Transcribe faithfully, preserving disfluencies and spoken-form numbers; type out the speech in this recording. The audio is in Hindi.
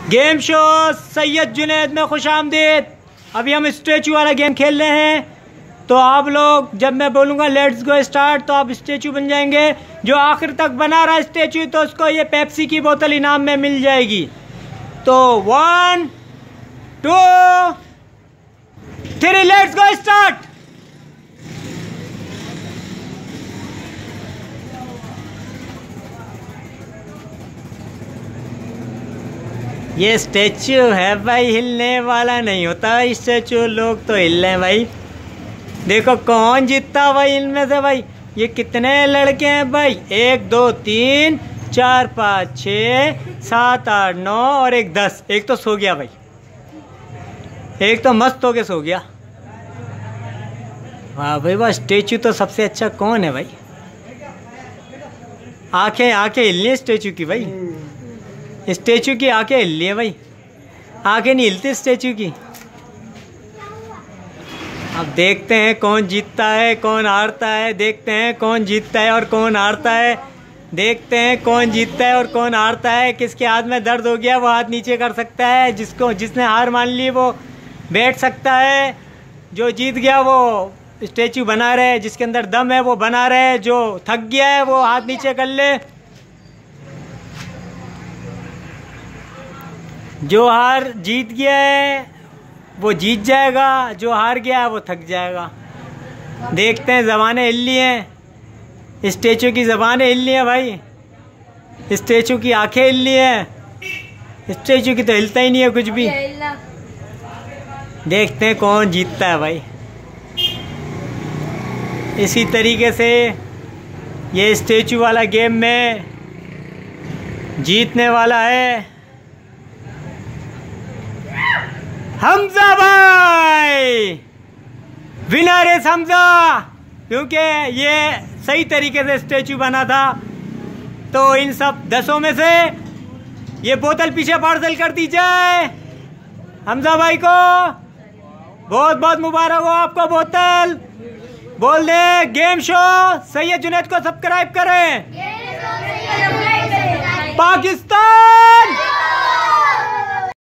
गेम शो सैयद जुनैद में खुश आमदीद। अभी हम स्टैचू वाला गेम खेल रहे हैं, तो आप लोग जब मैं बोलूँगा लेट्स गो स्टार्ट तो आप स्टैचू बन जाएंगे। जो आखिर तक बना रहा स्टैचू तो उसको ये पेप्सी की बोतल इनाम में मिल जाएगी। तो one two three let's go start. ये स्टैचू है भाई, हिलने वाला नहीं होता स्टैचू, लोग तो हिल रहे हैं भाई। देखो कौन जीतता भाई इनमें से भाई। ये कितने लड़के हैं भाई, एक दो तीन चार पाँच छः सात आठ नौ और एक दस। एक तो सो गया भाई, एक तो मस्त होके सो गया। वाह भाई वाह, स्टैचू तो सबसे अच्छा कौन है भाई। आंखें आंखें हिलनी है स्टैचू की भाई, स्टैचू की आंखें हिल रही है भाई, आंखें नहीं हिलती स्टैचू की। अब देखते हैं कौन जीतता है कौन हारता है, देखते हैं कौन जीतता है और कौन हारता है, देखते हैं कौन जीतता है और कौन हारता है। किसके हाथ में दर्द हो गया वो हाथ नीचे कर सकता है, जिसको जिसने हार मान ली वो बैठ सकता है, जो जीत गया वो स्टैचू बना रहे, जिसके अंदर दम है वो बना रहे, जो थक गया है वो हाथ नीचे कर ले। जो हार जीत गया है वो जीत जाएगा, जो हार गया है वो थक जाएगा। देखते हैं, ज़बानें हिल ली हैं, स्टैचू की ज़बानें हिल ली हैं भाई, स्टैचू की आंखें हिल ली हैं, स्टैचू की तो हिलता ही नहीं है कुछ भी। देखते हैं कौन जीतता है भाई। इसी तरीके से ये स्टैचू वाला गेम में जीतने वाला है हमजा भाई। विनर है हमजा, क्योंकि ये सही तरीके से स्टैचू बना था। तो इन सब दसों में से ये बोतल पीछे पार्सल कर दी जाए हमजा भाई को। बहुत बहुत मुबारक हो आपको बोतल। बोल दे गेम शो सैयद जुनैद को सब्सक्राइब करें। पाकिस्तान।